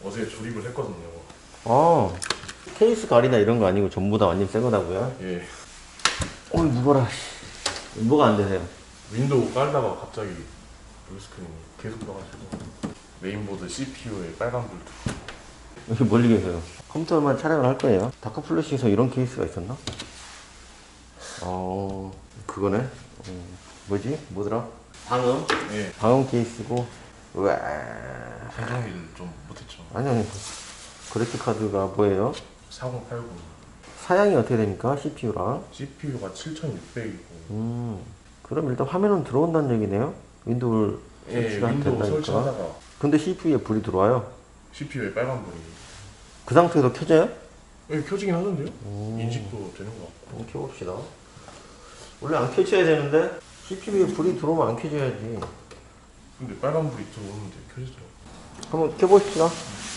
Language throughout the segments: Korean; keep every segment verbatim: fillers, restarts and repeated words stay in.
어제 조립을 했거든요. 아, 케이스 가리나 이런 거 아니고 전부 다 완전 새 거다고요? 예. 어이 무거라. 뭐가 안 되세요? 윈도우 깔다가 갑자기 블루스크린이 계속 떠가지고 메인보드 씨피유에 빨간불 두. 여기 멀리 계세요. 컴퓨터만 촬영을 할 거예요. 다크 플래시에서 이런 케이스가 있었나? 어, 그거네. 음, 뭐지? 뭐더라? 방음? 예. 방음 케이스고. 우와. 생성기를 좀 못했죠. 아니, 아니. 그래픽 카드가 뭐예요? 사공팔구. 사양이 어떻게 됩니까? 씨피유랑. 씨피유가 칠천육백이고. 음, 그럼 일단 화면은 들어온다는 얘기네요? 윈도우를 예, 설치가 윈도우 된다니까. 설치하다가 근데 씨피유에 불이 들어와요. 씨피유에 빨간불이. 그 상태에서 켜져요? 예, 켜지긴 하는데요? 오. 인식도 되는 것 같고. 한번 켜봅시다. 원래 안 켜져야 되는데 씨피유에 불이 들어오면 안 켜져야지. 근데 빨간불이 들어오는데 켜지더라고요. 한번 켜보십시다.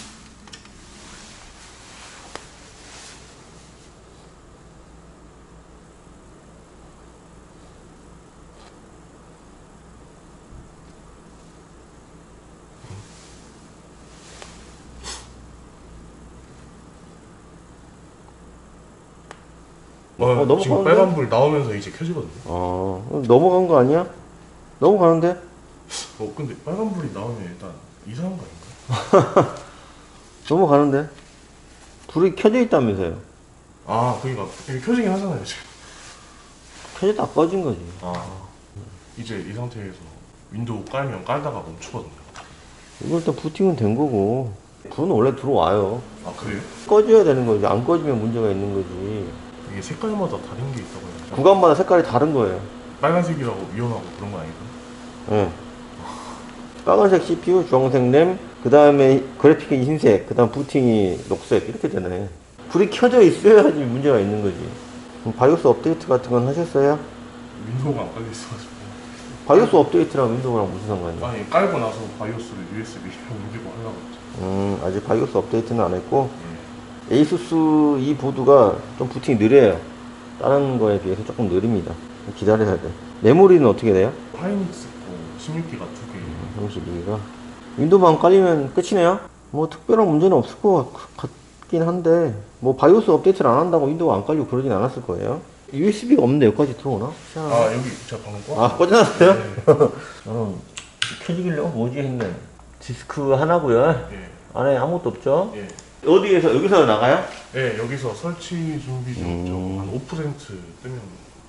어, 어, 지금 넘어가는데? 빨간불 나오면서 이제 켜지거든요. 어, 넘어간 거 아니야? 넘어가는데? 어, 근데 빨간불이 나오면 일단 이상한 거 아닌가? 넘어가는데? 불이 켜져 있다면서요. 아, 그니까 이게 켜지긴 하잖아요, 지금. 켜졌다 꺼진 거지. 아, 이제 이 상태에서 윈도우 깔면 깔다가 멈추거든요. 이거 일단 부팅은 된 거고. 불은 원래 들어와요. 아, 그래요? 꺼져야 되는 거지. 안 꺼지면 문제가 있는 거지. 이게 색깔마다 다른 게 있다고 해요. 구간마다 색깔이 다른 거예요. 빨간색이라고 위험하고 그런 거 아닌가요? 예. 빨간색 씨피유, 주황색 램, 그 다음에 그래픽이 흰색, 그 다음 부팅이 녹색, 이렇게 되네. 불이 켜져 있어야지 문제가 있는 거지. 그럼 바이오스 업데이트 같은 건 하셨어요? 윈도우가 안 깔려 있어가지고. 바이오스 업데이트랑 윈도우랑 무슨 상관이야? 아니, 깔고 나서 바이오스를 유에스비로 옮기고 하려고 했죠. 음, 아직 바이오스 업데이트는 안 했고, 예. 에이수스 이 보드가 좀 부팅이 느려요. 다른 거에 비해서 조금 느립니다. 기다려야 돼. 메모리는 어떻게 돼요? 하이닉스 거 십육 기가 두 개. 삼십이 기가. 윈도우만 깔리면 끝이네요? 뭐 특별한 문제는 없을 것 같, 같긴 한데, 뭐 바이오스 업데이트를 안 한다고 윈도우가 안 깔리고 그러진 않았을 거예요. 유에스비가 없는데 여기까지 들어오나? 아, 여기 제가 방금 꺼? 아, 꺼져놨어요? 네. 저는 켜지길래 어, 뭐지 했네. 디스크 하나고요. 예. 안에 아무것도 없죠? 예. 어디에서, 여기서 나가요? 예, 여기서 설치 준비 중 음. 한 오 퍼센트 뜨면.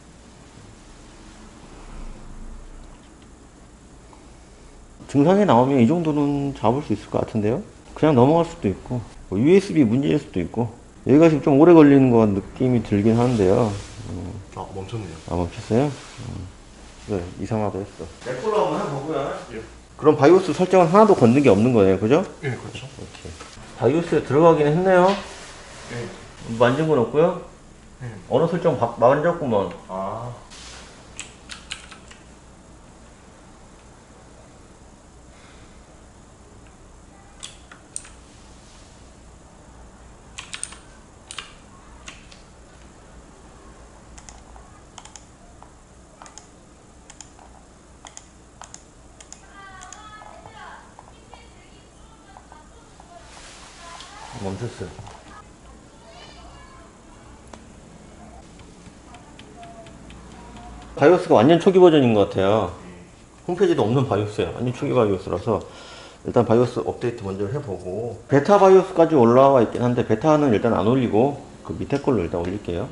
증상이 나오면 이 정도는 잡을 수 있을 것 같은데요? 그냥 넘어갈 수도 있고, 뭐 유에스비 문제일 수도 있고, 여기가 지금 좀 오래 걸리는 것 느낌이 들긴 하는데요. 음, 아, 멈췄네요. 아, 멈췄어요? 음. 네, 이상하다 했어. 내 걸로 한번 해보고요. 예. 그럼 바이오스 설정은 하나도 건든 게 없는 거예요, 그죠? 예, 그렇죠. 오케이. 바이오스에 들어가긴 했네요. 예. 만진 건 없고요. 예. 언어 설정 바, 만졌구먼. 아. 멈췄어요. 바이오스가 완전 초기 버전인 것 같아요. 홈페이지도 없는 바이오스예요. 완전 초기 바이오스라서 일단 바이오스 업데이트 먼저 해보고, 베타 바이오스까지 올라와 있긴 한데 베타는 일단 안 올리고 그 밑에 걸로 일단 올릴게요.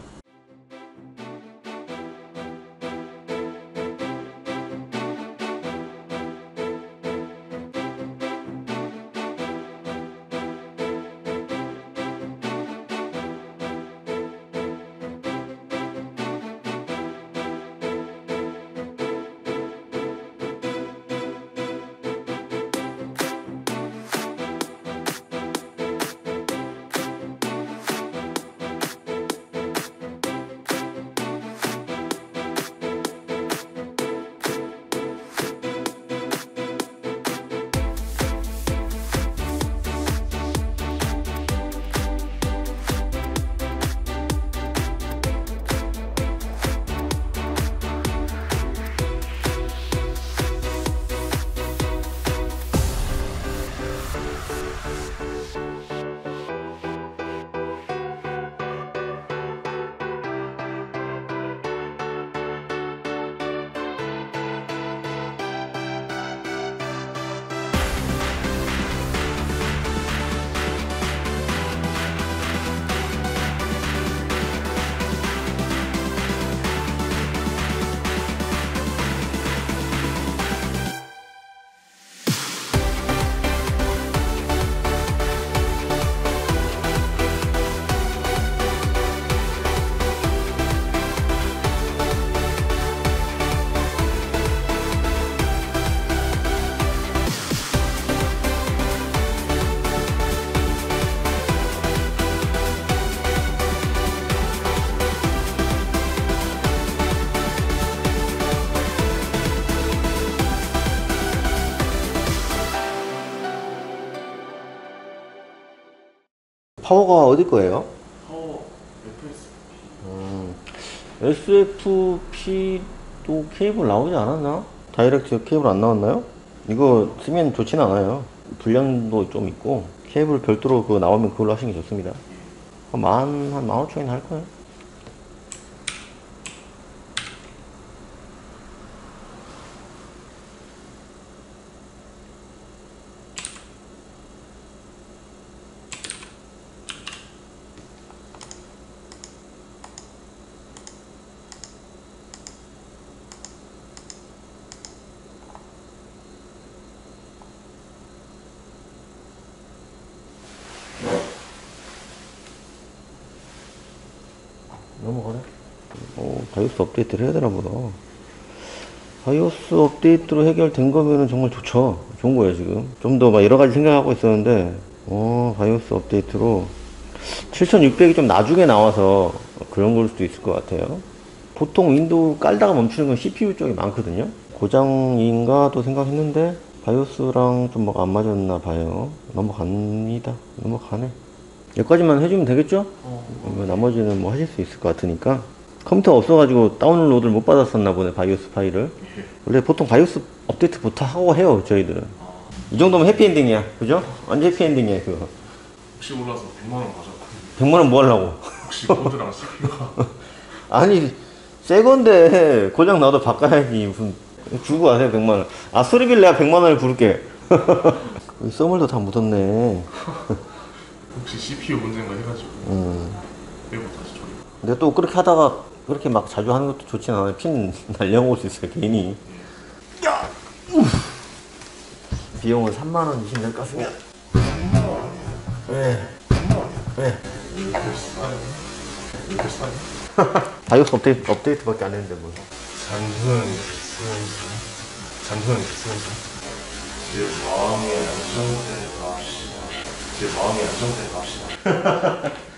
파워가 어디 거예요? 파워 에프에스피. 음, 에스에프피도 케이블 나오지 않았나? 다이렉트 케이블 안 나왔나요? 이거 쓰면 좋진 않아요. 불량도 좀 있고 케이블 별도로 그거 나오면 그걸로 하시는 게 좋습니다. 한 만, 한 만 오천엔 할 거예요. 넘어가네. 어, 바이오스 업데이트를 해야 되나 보다. 바이오스 업데이트로 해결된 거면은 정말 좋죠. 좋은 거예요, 지금. 좀 더 막 여러 가지 생각하고 있었는데, 어, 바이오스 업데이트로 칠천육백이 좀 나중에 나와서 그런 걸 수도 있을 것 같아요. 보통 윈도우 깔다가 멈추는 건 씨피유 쪽이 많거든요. 고장인가 또 생각했는데, 바이오스랑 좀 뭐가 안 맞았나 봐요. 넘어갑니다. 넘어가네. 여기까지만 해주면 되겠죠? 어. 나머지는 뭐 하실 수 있을 것 같으니까. 컴퓨터 없어가지고 다운로드를 못 받았었나 보네, 바이오스 파일을. 원래 보통 바이오스 업데이트부터 하고 해요, 저희들은. 이 정도면 해피엔딩이야, 그죠? 완전 해피엔딩이야, 그거. 혹시 몰라서 백만 원 가져왔거든요. 백만 원 뭐 하려고? 혹시 보드랑 씨피유가. 아니, 새 건데, 고장 나도 바꿔야지. 무슨, 주고 가세요, 백만 원. 아, 수리비를 내가 백만 원을 부를게. 썸을도 다 묻었네. 혹시 씨피유 문제인가 해가지고. 음. 빼고 다시 조립. 근데 또 그렇게 하다가 그렇게 막 자주 하는 것도 좋진 않아요. 핀 날려먹을 수 있어요, 괜히. 야! 비용은 삼만 원 이십 될 것 같습니다. 왜? 왜? 이렇게 싸네. 바이오스 업데이트, 업데이트밖에 안 했는데 뭐. 잔소연 쓰면서. 잔소연 쓰면서. 제 마음이 안정돼 갑시다. 제 마음이 안정돼 갑시다.